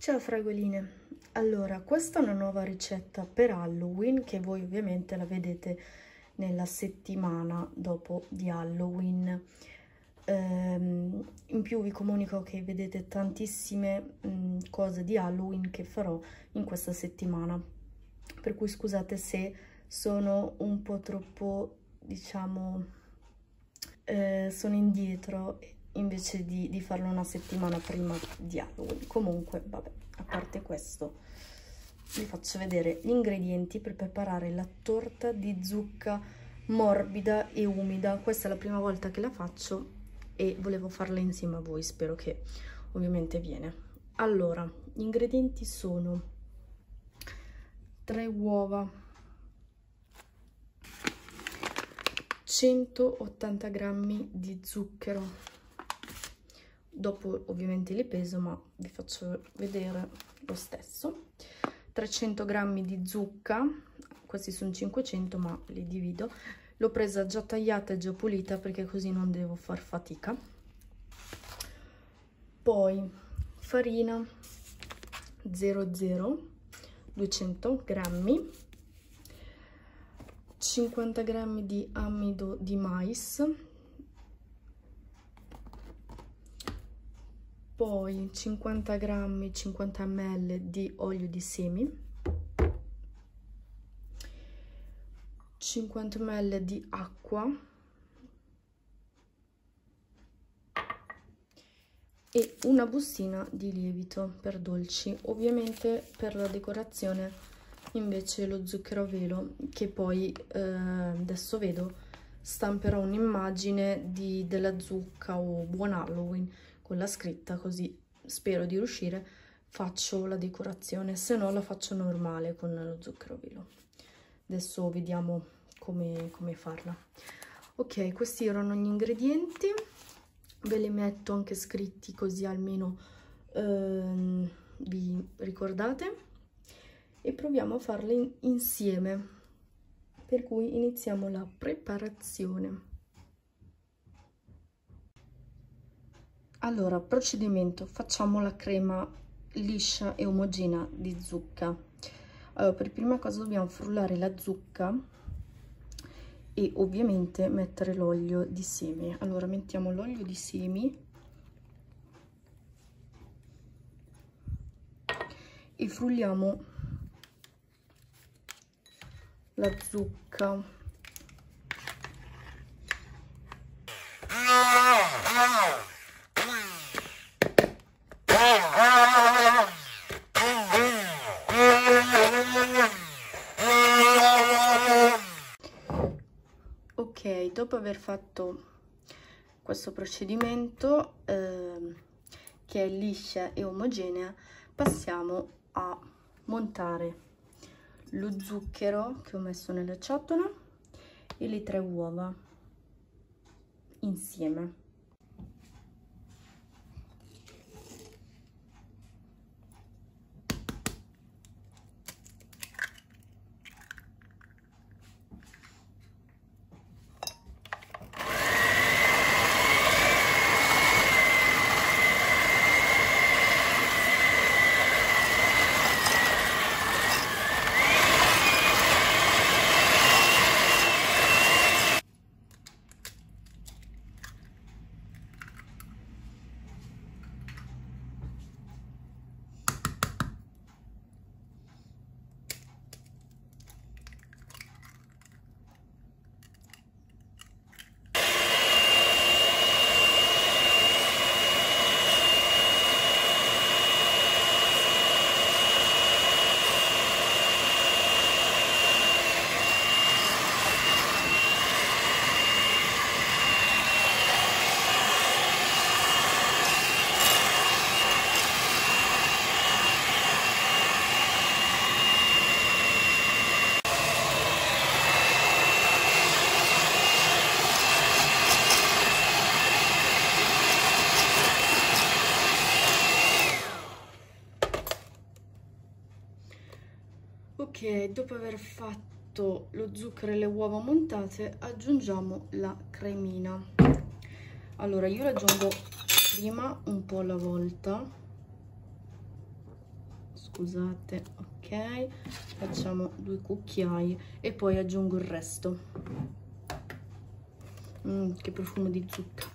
Ciao fragoline, allora questa è una nuova ricetta per Halloween che voi ovviamente la vedete nella settimana dopo di Halloween. In più vi comunico che vedete tantissime cose di Halloween che farò in questa settimana, per cui scusate se sono un po' troppo, diciamo, sono indietro invece di farlo una settimana prima di Halloween. Comunque vabbè, a parte questo vi faccio vedere gli ingredienti per preparare la torta di zucca morbida e umida. Questa è la prima volta che la faccio e volevo farla insieme a voi, spero che ovviamente viene. Allora, gli ingredienti sono 3 uova, 180 grammi di zucchero, dopo ovviamente li peso ma vi faccio vedere lo stesso, 300 grammi di zucca, questi sono 500 ma li divido, l'ho presa già tagliata e già pulita perché così non devo far fatica. Poi farina 00 200 grammi, 50 grammi di amido di mais, poi 50 grammi, 50 ml di olio di semi, 50 ml di acqua e una bustina di lievito per dolci. Ovviamente per la decorazione invece lo zucchero a velo, che poi adesso vedo stamperò un'immagine della zucca o buon Halloween con la scritta, così spero di riuscire. Faccio la decorazione, se no la faccio normale con lo zucchero a velo. Adesso vediamo come farla. Ok, questi erano gli ingredienti, ve li metto anche scritti così almeno vi ricordate, e proviamo a farle insieme, per cui iniziamo la preparazione. Allora, procedimento: facciamo la crema liscia e omogenea di zucca. Allora, per prima cosa dobbiamo frullare la zucca e ovviamente mettere l'olio di semi. Allora, mettiamo l'olio di semi e frulliamo la zucca. Ok, dopo aver fatto questo procedimento che è liscia e omogenea, passiamo a montare lo zucchero che ho messo nella ciotola e le 3 uova insieme. Ok, dopo aver fatto lo zucchero e le uova montate, aggiungiamo la cremina. Allora, io la aggiungo prima un po' alla volta scusate, ok, facciamo 2 cucchiai e poi aggiungo il resto. Che profumo di zucca.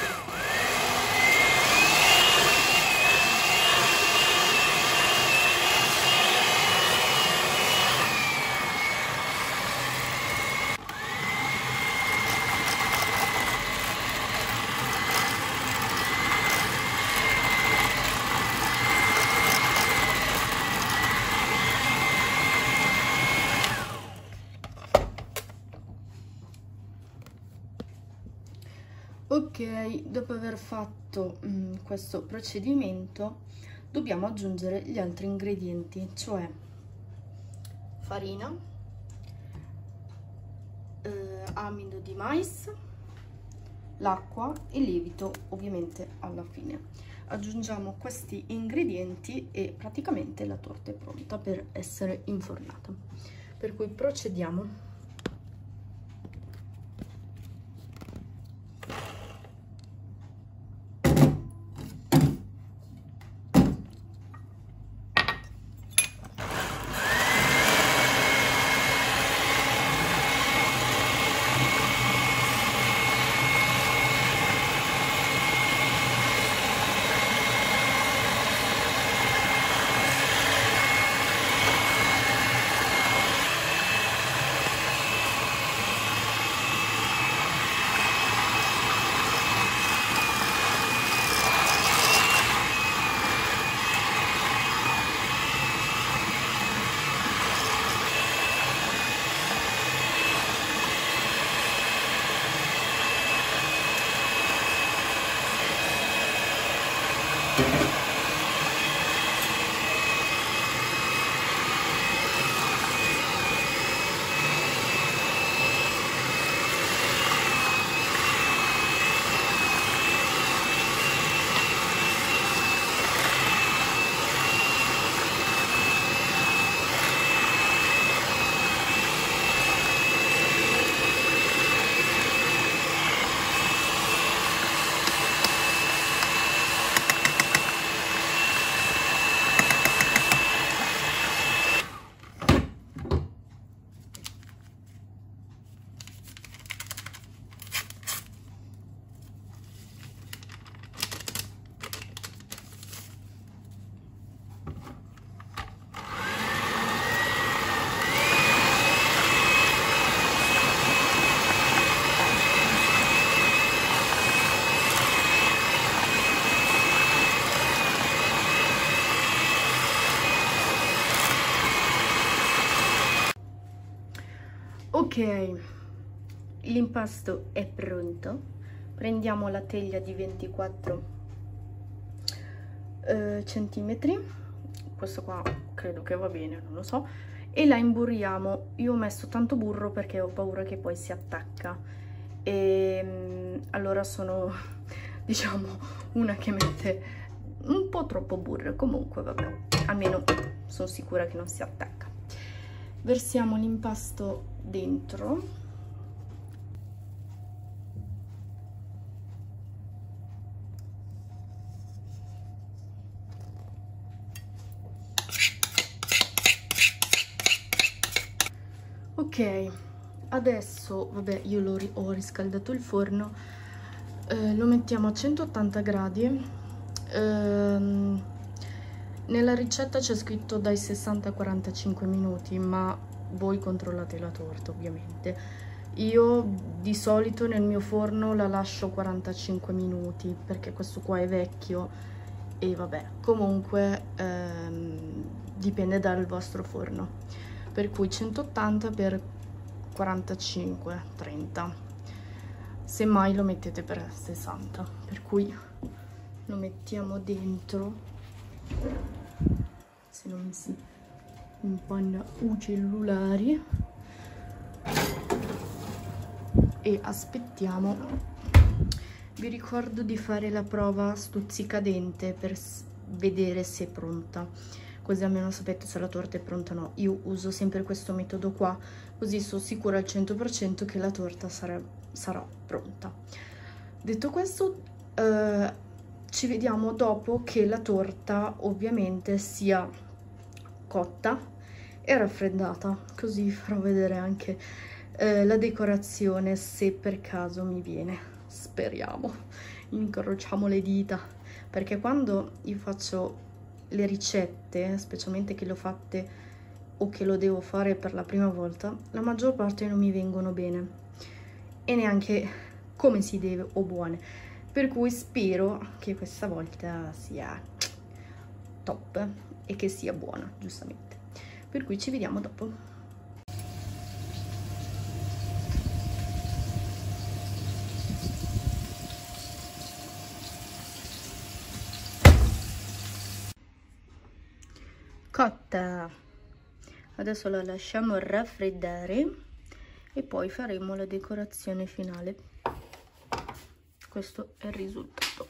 Ok, dopo aver fatto questo procedimento dobbiamo aggiungere gli altri ingredienti, cioè farina, amido di mais, l'acqua e lievito ovviamente alla fine. Aggiungiamo questi ingredienti e praticamente la torta è pronta per essere infornata. Per cui procediamo. Ok, l'impasto è pronto. Prendiamo la teglia di 24 centimetri, questo qua credo che va bene, non lo so, e la imburiamo. Io ho messo tanto burro perché ho paura che poi si attacca, e allora sono diciamo una che mette un po' troppo burro. Comunque vabbè, almeno sono sicura che non si attacca. Versiamo l'impasto dentro. Ok, adesso vabbè, io ho riscaldato il forno, lo mettiamo a 180 gradi. Nella ricetta c'è scritto dai 60 ai 45 minuti, ma voi controllate la torta ovviamente. Io di solito nel mio forno la lascio 45 minuti perché questo qua è vecchio e vabbè, comunque dipende dal vostro forno. Per cui 180 per 45-30, semmai lo mettete per 60, per cui lo mettiamo dentro, se non si impanna i cellulari, e aspettiamo. Vi ricordo di fare la prova stuzzicadente per vedere se è pronta, così almeno sapete se la torta è pronta o no. Io uso sempre questo metodo qua, così sono sicura al 100% che la torta sarà pronta. Detto questo, ci vediamo dopo che la torta ovviamente sia cotta e raffreddata, così farò vedere anche la decorazione se per caso mi viene, speriamo, incrociamo le dita, perché quando io faccio le ricette, specialmente che le ho fatte o che lo devo fare per la prima volta, la maggior parte non mi vengono bene e neanche come si deve o buone, per cui spero che questa volta sia top e che sia buona, giustamente. Per cui ci vediamo dopo. Cotta, adesso la lasciamo raffreddare e poi faremo la decorazione finale. Questo è il risultato.